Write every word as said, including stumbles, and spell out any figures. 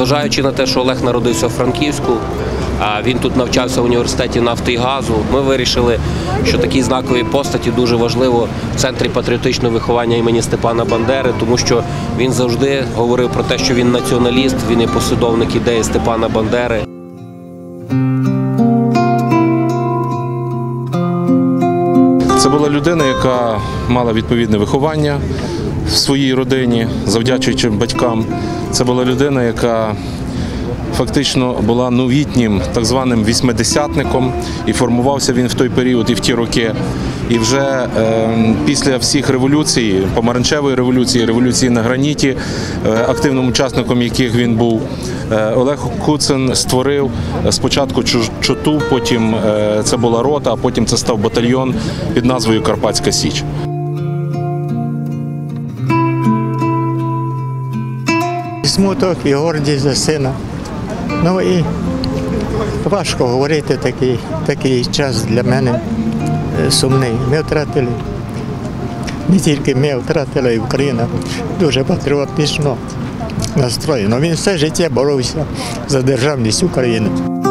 Зважаючи на те, що Олег народився у Франківську, а він тут навчався в університеті нафти і газу, ми вирішили, що такі знакові постаті дуже важливо в Центрі патріотичного виховання імені Степана Бандери, тому що він завжди говорив про те, що він націоналіст, він є послідовник ідеї Степана Бандери. Це була людина, яка мала відповідне виховання в своїй родині, завдячуючи батькам. Це була людина, яка фактично була новітнім так званим вісьмидесятником, і формувався він в той період і в ті роки. І вже е, після всіх революцій, помаранчевої революції, революції на граніті, е, активним учасником яких він був, е, Олег Куцин створив спочатку чоту, потім е, це була рота, а потім це став батальйон під назвою Карпатська Січ. Смуток і гордість за сина. Ну і важко говорити такий, такий час для мене сумний. Ми втратили, не тільки ми втратили, і Україна дуже патріотично настроєна. Він все життя боровся за державність України.